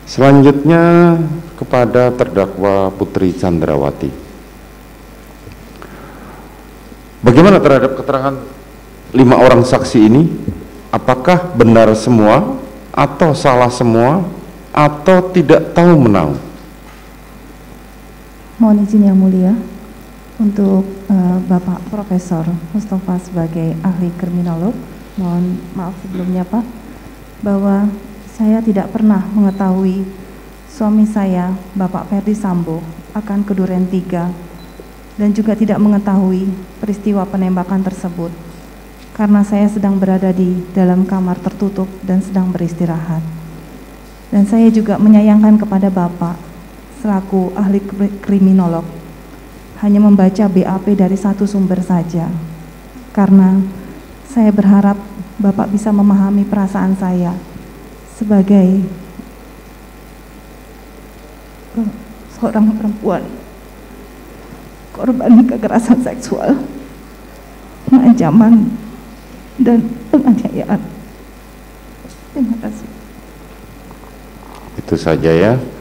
Selanjutnya kepada terdakwa Putri Chandrawati. Bagaimana terhadap keterangan 5 orang saksi ini? Apakah benar semua atau salah semua atau tidak tahu menau? Mohon izin yang mulia untuk Bapak Profesor Mustafa sebagai ahli kriminolog, mohon maaf sebelumnya Pak, bahwa saya tidak pernah mengetahui suami saya, Bapak Ferdi Sambo, akan ke Duren 3 dan juga tidak mengetahui peristiwa penembakan tersebut karena saya sedang berada di dalam kamar tertutup dan sedang beristirahat. Dan saya juga menyayangkan kepada Bapak selaku ahli kriminolog hanya membaca BAP dari satu sumber saja, karena saya berharap Bapak bisa memahami perasaan saya sebagai seorang perempuan korban kekerasan seksual, pengancaman, dan penganiayaan. Terima kasih. Itu saja ya.